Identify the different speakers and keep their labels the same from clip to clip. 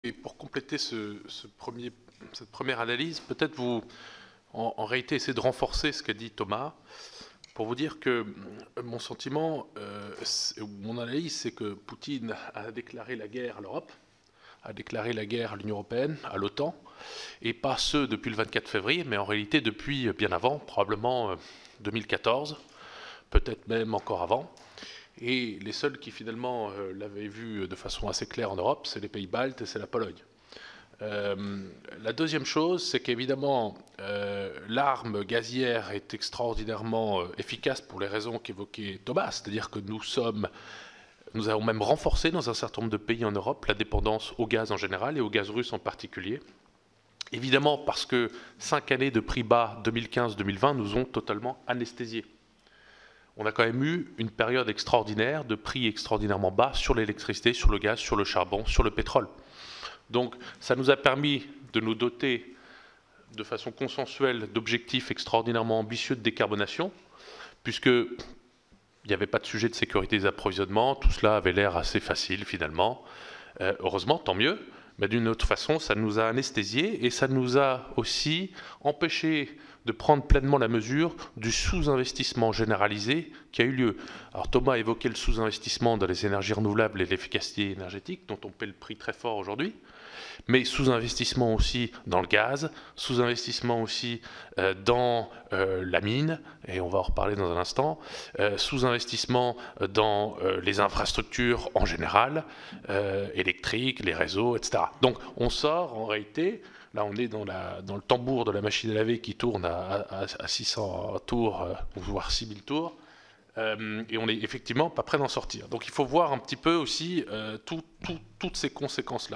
Speaker 1: Et pour compléter cette première analyse, peut-être vous, en réalité, essayer de renforcer ce qu'a dit Thomas, pour vous dire que mon sentiment, mon analyse, c'est que Poutine a déclaré la guerre à l'Europe, a déclaré la guerre à l'Union européenne, à l'OTAN, et pas ce depuis le 24 février, mais en réalité depuis bien avant, probablement 2014, peut-être même encore avant. Et les seuls qui finalement l'avaient vu de façon assez claire en Europe, c'est les pays baltes et c'est la Pologne. La deuxième chose, c'est qu'évidemment, l'arme gazière est extraordinairement efficace pour les raisons qu'évoquait Thomas, c'est-à-dire que nous avons même renforcé dans un certain nombre de pays en Europe la dépendance au gaz en général et au gaz russe en particulier. Évidemment parce que 5 années de prix bas 2015-2020 nous ont totalement anesthésiés. On a quand même eu une période extraordinaire de prix extraordinairement bas sur l'électricité, sur le gaz, sur le charbon, sur le pétrole. Donc ça nous a permis de nous doter de façon consensuelle d'objectifs extraordinairement ambitieux de décarbonation, puisqu'il n'y avait pas de sujet de sécurité des approvisionnements, tout cela avait l'air assez facile finalement. Heureusement, tant mieux, mais d'une autre façon, ça nous a anesthésiés et ça nous a aussi empêchés de prendre pleinement la mesure du sous-investissement généralisé qui a eu lieu. Alors Thomas a évoqué le sous-investissement dans les énergies renouvelables et l'efficacité énergétique, dont on paie le prix très fort aujourd'hui, mais sous-investissement aussi dans le gaz, sous-investissement aussi dans la mine, et on va en reparler dans un instant, sous-investissement dans les infrastructures en général, électriques, les réseaux, etc. Donc on sort en réalité. Là, on est dans le tambour de la machine à laver qui tourne à 600 tours, voire 6000 tours, et on n'est effectivement pas prêt d'en sortir. Donc il faut voir un petit peu aussi toutes ces conséquences-là.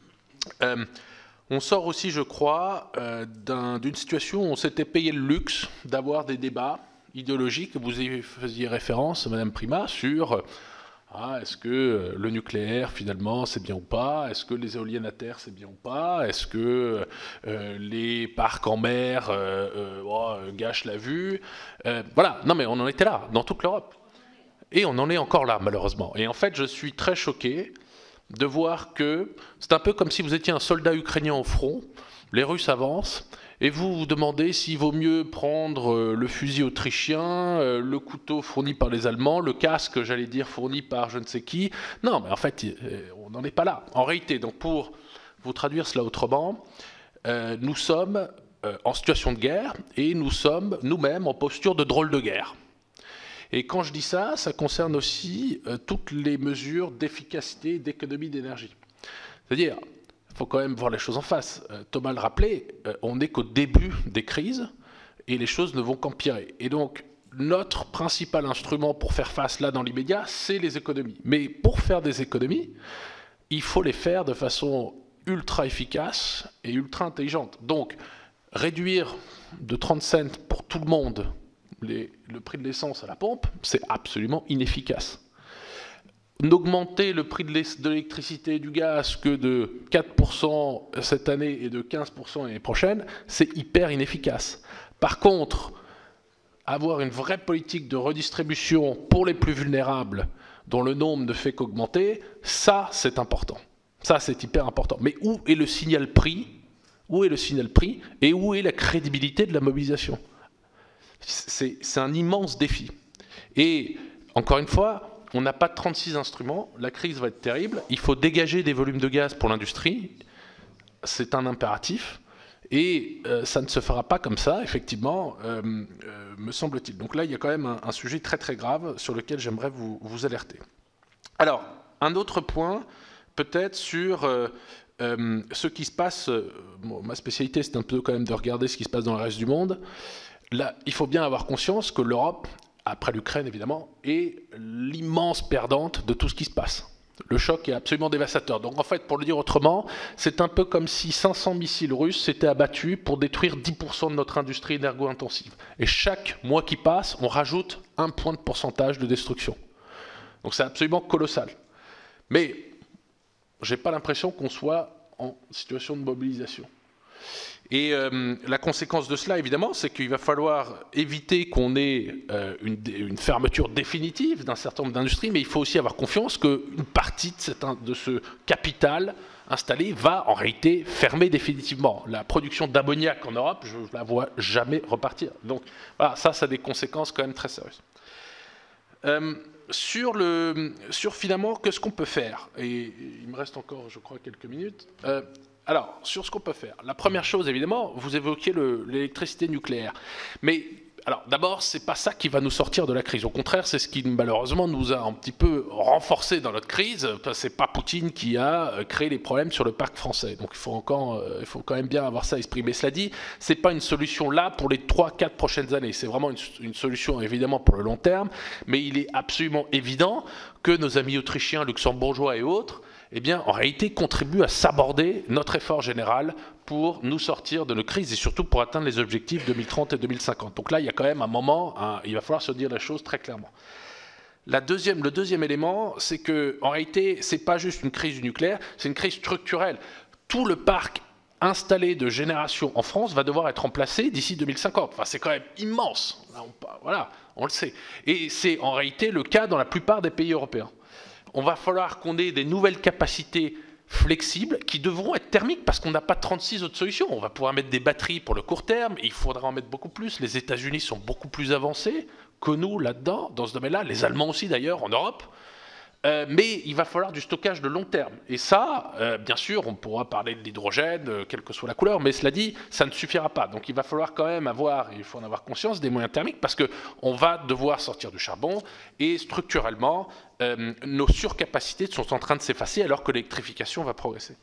Speaker 1: On sort aussi, je crois, d'une situation où on s'était payé le luxe d'avoir des débats idéologiques. Vous y faisiez référence, Madame Prima, sur... est-ce que le nucléaire, finalement, c'est bien ou pas? Est-ce que les éoliennes à terre, c'est bien ou pas? Est-ce que les parcs en mer gâchent la vue? Voilà, non mais on en était là, dans toute l'Europe. Et on en est encore là, malheureusement. Et en fait, je suis très choqué de voir que c'est un peu comme si vous étiez un soldat ukrainien au front, les Russes avancent, et vous vous demandez s'il vaut mieux prendre le fusil autrichien, le couteau fourni par les Allemands, le casque, j'allais dire, fourni par je ne sais qui. Non, mais en fait, on n'en est pas là. En réalité, donc pour vous traduire cela autrement, nous sommes en situation de guerre et nous sommes nous-mêmes en posture de drôle de guerre. Et quand je dis ça, ça concerne aussi toutes les mesures d'efficacité et d'économie d'énergie. C'est-à-dire... il faut quand même voir les choses en face. Thomas le rappelait, on n'est qu'au début des crises et les choses ne vont qu'empirer. Et donc, notre principal instrument pour faire face là dans l'immédiat, c'est les économies. Mais pour faire des économies, il faut les faire de façon ultra efficace et ultra intelligente. Donc, réduire de 30 cents pour tout le monde le prix de l'essence à la pompe, c'est absolument inefficace. N'augmenter le prix de l'électricité et du gaz que de 4% cette année et de 15% l'année prochaine, c'est hyper inefficace. Par contre, avoir une vraie politique de redistribution pour les plus vulnérables, dont le nombre ne fait qu'augmenter, ça c'est important. Ça c'est hyper important. Mais où est le signal prix? Où est le signal prix? Et où est la crédibilité de la mobilisation? C'est un immense défi. Et encore une fois, on n'a pas 36 instruments, la crise va être terrible, il faut dégager des volumes de gaz pour l'industrie, c'est un impératif, et ça ne se fera pas comme ça, effectivement, me semble-t-il. Donc là, il y a quand même un sujet très très grave sur lequel j'aimerais vous alerter. Alors, un autre point, peut-être sur ce qui se passe, ma spécialité c'est un peu quand même de regarder ce qui se passe dans le reste du monde. Là, il faut bien avoir conscience que l'Europe, après l'Ukraine évidemment, est l'immense perdante de tout ce qui se passe. Le choc est absolument dévastateur. Donc en fait, pour le dire autrement, c'est un peu comme si 500 missiles russes s'étaient abattus pour détruire 10% de notre industrie énergo-intensive. Et chaque mois qui passe, on rajoute 1 point de pourcentage de destruction. Donc c'est absolument colossal. Mais je n'ai pas l'impression qu'on soit en situation de mobilisation. Et la conséquence de cela, évidemment, c'est qu'il va falloir éviter qu'on ait une fermeture définitive d'un certain nombre d'industries, mais il faut aussi avoir confiance qu'une partie de ce capital installée va en réalité fermer définitivement. La production d'ammoniac en Europe, je ne la vois jamais repartir. Donc voilà, ça a des conséquences quand même très sérieuses. Sur finalement, qu'est-ce qu'on peut faire? Et il me reste encore, je crois, quelques minutes. Alors, sur ce qu'on peut faire, la première chose, évidemment, vous évoquiez l'électricité nucléaire. Mais, alors, d'abord, c'est pas ça qui va nous sortir de la crise. Au contraire, c'est ce qui, malheureusement, nous a un petit peu renforcé dans notre crise. C'est pas Poutine qui a créé les problèmes sur le parc français. Donc, il faut quand même bien avoir ça à l'esprit. Mais cela dit, c'est pas une solution là pour les 3-4 prochaines années. C'est vraiment une solution, évidemment, pour le long terme. Mais il est absolument évident que nos amis autrichiens, luxembourgeois et autres, eh bien, en réalité, contribue à saborder notre effort général pour nous sortir de nos crises et surtout pour atteindre les objectifs 2030 et 2050. Donc là, il y a quand même un moment, il va falloir se dire la chose très clairement. Le deuxième élément, c'est qu'en réalité, ce n'est pas juste une crise du nucléaire, c'est une crise structurelle. Tout le parc installé de génération en France va devoir être remplacé d'ici 2050. Enfin, c'est quand même immense. Là, voilà, on le sait. Et c'est en réalité le cas dans la plupart des pays européens. On va falloir qu'on ait des nouvelles capacités flexibles qui devront être thermiques parce qu'on n'a pas 36 autres solutions. On va pouvoir mettre des batteries pour le court terme, et il faudra en mettre beaucoup plus. Les États-Unis sont beaucoup plus avancés que nous là-dedans, dans ce domaine-là, les Allemands aussi d'ailleurs, en Europe. Mais il va falloir du stockage de long terme. Et ça, bien sûr, on pourra parler de l'hydrogène, quelle que soit la couleur, mais cela dit, ça ne suffira pas. Donc il va falloir quand même il faut en avoir conscience des moyens thermiques parce qu'on va devoir sortir du charbon et structurellement, nos surcapacités sont en train de s'effacer alors que l'électrification va progresser.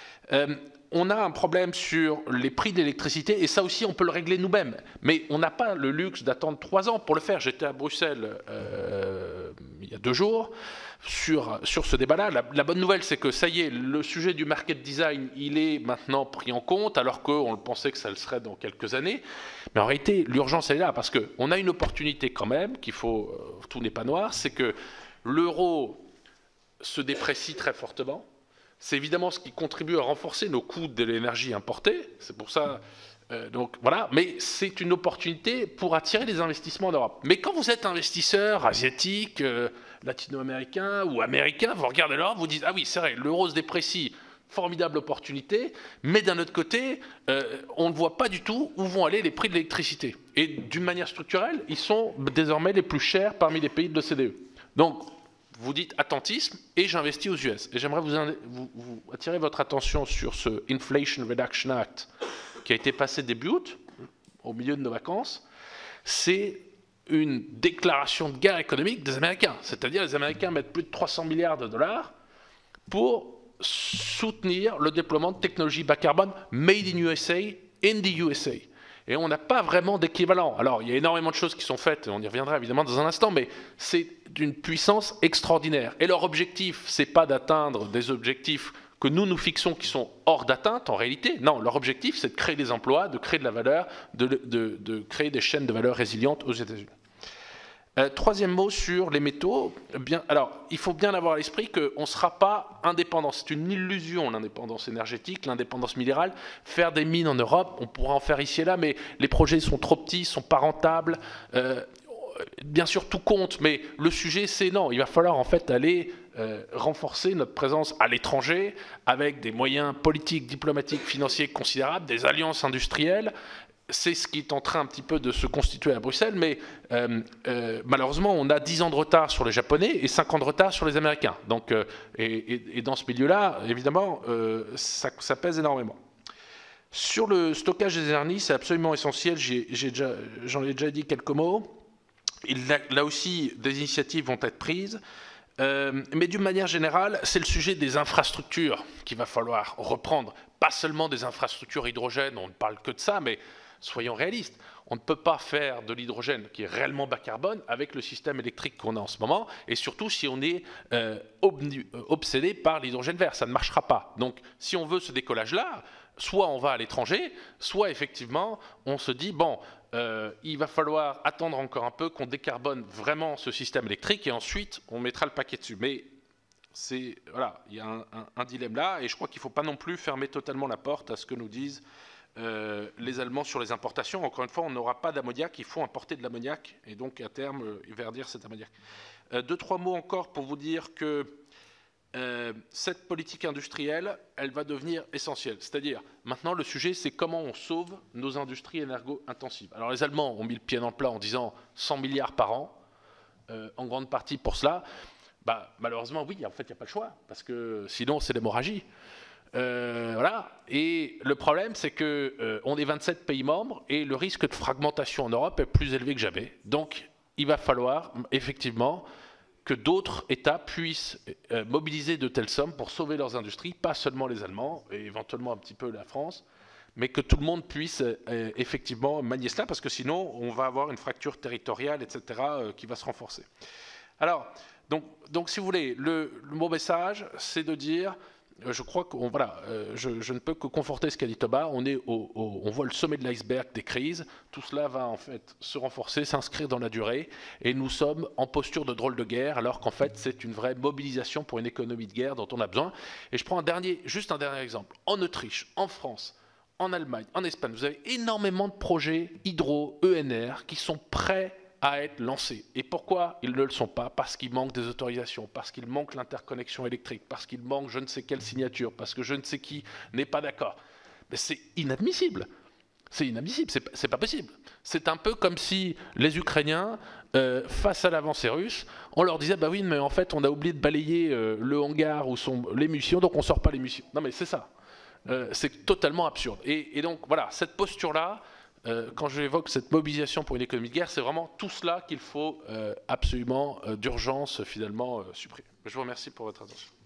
Speaker 1: On a un problème sur les prix de l'électricité, et ça aussi, on peut le régler nous-mêmes. Mais on n'a pas le luxe d'attendre 3 ans pour le faire. J'étais à Bruxelles il y a 2 jours sur ce débat-là. La bonne nouvelle, c'est que ça y est, le sujet du market design, il est maintenant pris en compte, alors qu'on le pensait que ça le serait dans quelques années. Mais en réalité, l'urgence, elle est là, parce qu'on a une opportunité quand même, tout n'est pas noir, c'est que l'euro se déprécie très fortement. C'est évidemment ce qui contribue à renforcer nos coûts de l'énergie importée. C'est pour ça. Donc voilà. Mais c'est une opportunité pour attirer des investissements en Europe. Mais quand vous êtes investisseur asiatique, latino-américain ou américain, vous regardez l'Europe, vous dites ah oui, c'est vrai, l'euro se déprécie, formidable opportunité. Mais d'un autre côté, on ne voit pas du tout où vont aller les prix de l'électricité. Et d'une manière structurelle, ils sont désormais les plus chers parmi les pays de l'OCDE. Donc vous dites attentisme et j'investis aux US. Et j'aimerais vous attirer votre attention sur ce Inflation Reduction Act qui a été passé début août, au milieu de nos vacances. C'est une déclaration de guerre économique des Américains. C'est-à-dire les Américains mettent plus de 300 milliards de dollars pour soutenir le déploiement de technologies bas carbone made in USA, in the USA. Et on n'a pas vraiment d'équivalent. Alors, il y a énormément de choses qui sont faites, et on y reviendra évidemment dans un instant, mais c'est d'une puissance extraordinaire. Et leur objectif, ce n'est pas d'atteindre des objectifs que nous fixons qui sont hors d'atteinte en réalité. Non, leur objectif, c'est de créer des emplois, de créer de la valeur, de créer des chaînes de valeur résilientes aux États-Unis. Troisième mot sur les métaux. Alors, il faut bien avoir à l'esprit qu'on ne sera pas indépendant. C'est une illusion, l'indépendance énergétique, l'indépendance minérale. Faire des mines en Europe, on pourra en faire ici et là, mais les projets sont trop petits, ne sont pas rentables. Bien sûr, tout compte, mais le sujet, c'est non. Il va falloir en fait aller renforcer notre présence à l'étranger avec des moyens politiques, diplomatiques, financiers considérables, des alliances industrielles. C'est ce qui est en train un petit peu de se constituer à Bruxelles, mais malheureusement, on a 10 ans de retard sur les Japonais et 5 ans de retard sur les Américains. Donc, et dans ce milieu-là, évidemment, ça pèse énormément. Sur le stockage des énergies, c'est absolument essentiel. J'en ai déjà dit quelques mots. Là aussi, des initiatives vont être prises. Mais d'une manière générale, c'est le sujet des infrastructures qu'il va falloir reprendre. Pas seulement des infrastructures hydrogène, on ne parle que de ça, mais soyons réalistes. On ne peut pas faire de l'hydrogène qui est réellement bas carbone avec le système électrique qu'on a en ce moment, et surtout si on est obsédé par l'hydrogène vert, ça ne marchera pas. Donc si on veut ce décollage-là, soit on va à l'étranger, soit effectivement on se dit, bon, il va falloir attendre encore un peu qu'on décarbone vraiment ce système électrique et ensuite on mettra le paquet dessus. Mais voilà, il y a un dilemme là, et je crois qu'il ne faut pas non plus fermer totalement la porte à ce que nous disent les Allemands sur les importations. Encore une fois, on n'aura pas d'ammoniac, il faut importer de l'ammoniac et donc à terme verdir cet ammoniac. 2-3 mots encore pour vous dire que cette politique industrielle, elle va devenir essentielle. C'est-à-dire, maintenant, le sujet, c'est comment on sauve nos industries énergo-intensives. Alors, les Allemands ont mis le pied dans le plat en disant 100 milliards par an, en grande partie pour cela. Bah, malheureusement, oui, en fait, il n'y a pas le choix, parce que sinon, c'est l'hémorragie. Voilà. Et le problème, c'est qu'on est 27 pays membres, et le risque de fragmentation en Europe est plus élevé que jamais. Donc, il va falloir, effectivement, que d'autres États puissent mobiliser de telles sommes pour sauver leurs industries, pas seulement les Allemands, et éventuellement un petit peu la France, mais que tout le monde puisse effectivement manier cela, parce que sinon, on va avoir une fracture territoriale, etc., qui va se renforcer. Alors, donc si vous voulez, mon message, c'est de dire... Je crois que voilà, je ne peux que conforter ce qu'a dit Thomas. On voit le sommet de l'iceberg des crises. Tout cela va en fait se renforcer, s'inscrire dans la durée, et nous sommes en posture de drôle de guerre, alors qu'en fait c'est une vraie mobilisation pour une économie de guerre dont on a besoin. Et je prends juste un dernier exemple. En Autriche, en France, en Allemagne, en Espagne, vous avez énormément de projets hydro, ENR, qui sont prêts à être lancés. Et pourquoi ils ne le sont pas? Parce qu'il manque des autorisations, parce qu'il manque l'interconnexion électrique, parce qu'il manque je ne sais quelle signature, parce que je ne sais qui n'est pas d'accord. Mais c'est inadmissible. C'est inadmissible, c'est pas possible. C'est un peu comme si les Ukrainiens, face à l'avancée russe, on leur disait bah oui, mais en fait on a oublié de balayer le hangar où sont les munitions, donc on sort pas les munitions. Non mais c'est ça. C'est totalement absurde. Et donc voilà, cette posture-là, quand j'évoque cette mobilisation pour une économie de guerre, c'est vraiment tout cela qu'il faut absolument d'urgence finalement supprimer. Je vous remercie pour votre attention.